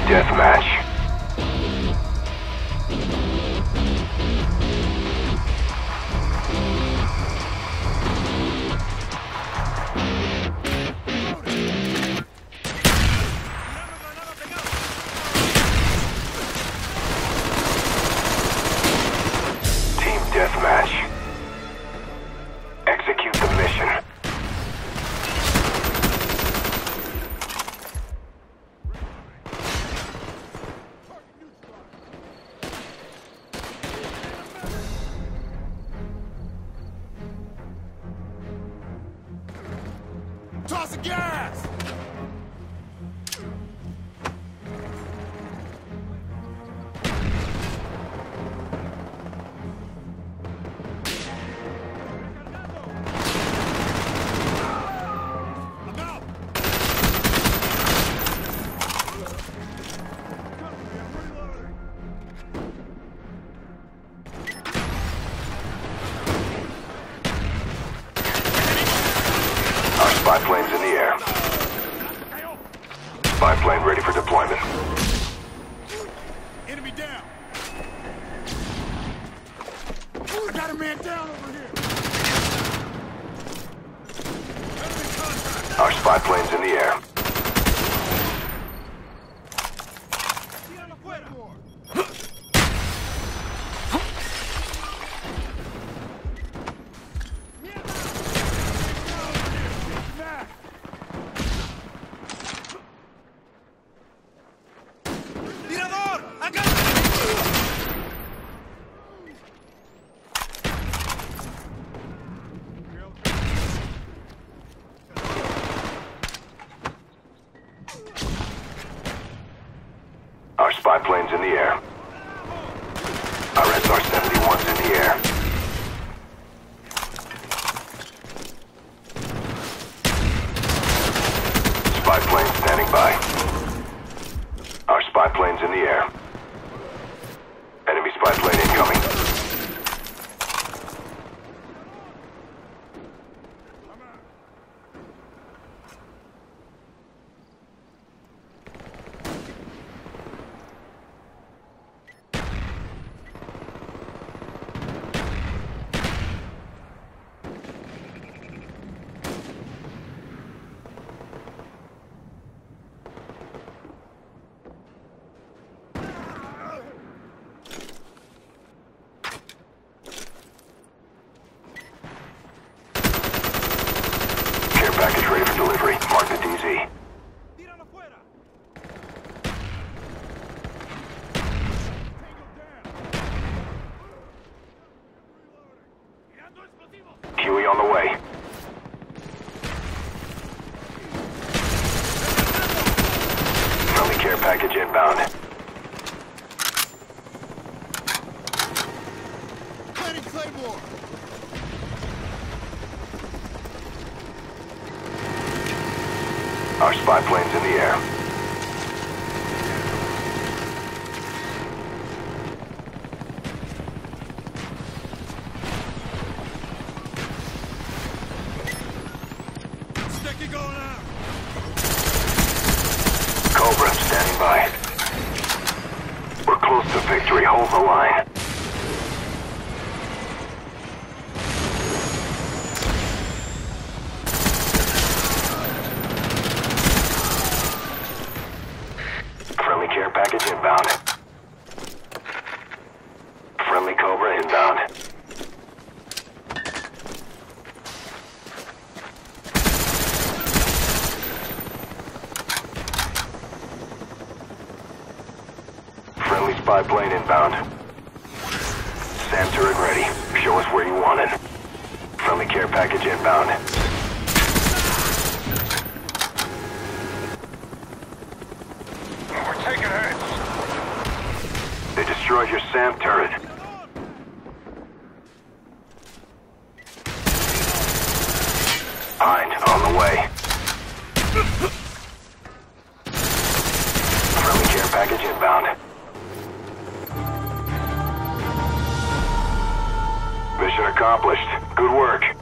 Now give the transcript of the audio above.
deathmatch. Team deathmatch. Execute the mission. Toss the gas! I'm out! Our spy plane's in the air. Spy plane ready for deployment. Enemy down! I got a man down over here! Enemy contact! Our spy plane's in the air. ¡Tirador! ¡Acá! Our spy plane's in the air. Our SR-71's in the air. Spy plane standing by. Our spy plane's in the air. Enemy spy plane incoming. Care package ready for delivery. Mark the DZ. ¡Tíralo fuera! ¡Tirando explosivos! Huey on the way. Friendly care package inbound. Planting Claymore! Our spy plane's in the air. Sticky going out! Cobra standing by. We're close to victory. Hold the line. Friendly care package inbound. Friendly Cobra inbound. Friendly spy plane inbound. SAM turret ready. Show us where you want it. Friendly care package inbound. We're taking hits. They destroyed your SAM turret. Hind on the way. Friendly care package inbound. Mission accomplished. Good work.